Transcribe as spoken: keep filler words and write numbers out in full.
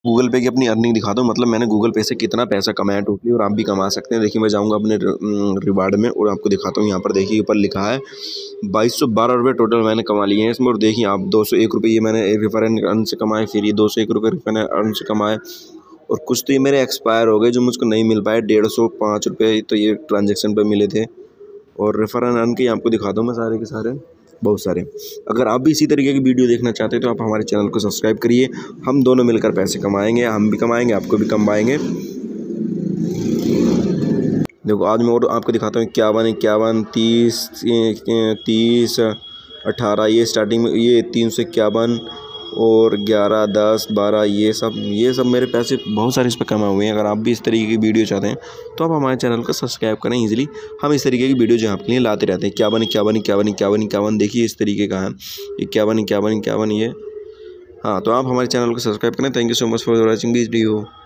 Google पे की अपनी अर्निंग दिखाता हूँ, मतलब मैंने गूगल पे से कितना पैसा कमाया टोटली, और आप भी कमा सकते हैं। देखिए मैं जाऊँगा अपने रिवार्ड में और आपको दिखाता हूँ। यहाँ पर देखिए ऊपर लिखा है बाईस सौ बारह रुपये टोटल मैंने कमा लिए हैं इसमें। और देखिए आप दो सौ एक रुपये ये मैंने रेफर एंड अर्न से कमाए, फिर ये दो सौ एक रुपये रेफर एंड अर्न से कमाए, और कुछ तो ये मेरे एक्सपायर हो गए जो मुझको नहीं मिल पाए। डेढ़ सौ पाँच रुपये तो ये ट्रांजेक्शन पे मिले थे। और रेफर एंड अर्न के आपको दिखाता हूँ मैं सारे के सारे, बहुत सारे। अगर आप भी इसी तरीके की वीडियो देखना चाहते हैं तो आप हमारे चैनल को सब्सक्राइब करिए। हम दोनों मिलकर पैसे कमाएंगे, हम भी कमाएंगे, आपको भी कमाएंगे। देखो आज मैं और आपको दिखाता हूँ इक्यावन इक्यावन तीस तीस अठारह, ये स्टार्टिंग में ये तीन सौ इक्यावन और ग्यारह दस बारह, ये सब ये सब मेरे पैसे बहुत सारे इस पर कमाए हुए हैं। अगर आप भी इस तरीके की वीडियो चाहते हैं तो आप हमारे चैनल को सब्सक्राइब करें ईजिली। हम इस तरीके की वीडियो जो आपके लिए लाते रहते हैं। इक्यावन इक्यावन इक्यावन इक्यावन इक्यावन देखिए इस तरीके का है, इक्यावन इक्यावन इक्यावन ये। हाँ तो आप हमारे चैनल को सब्सक्राइब करें। Thank you so much for watching this video.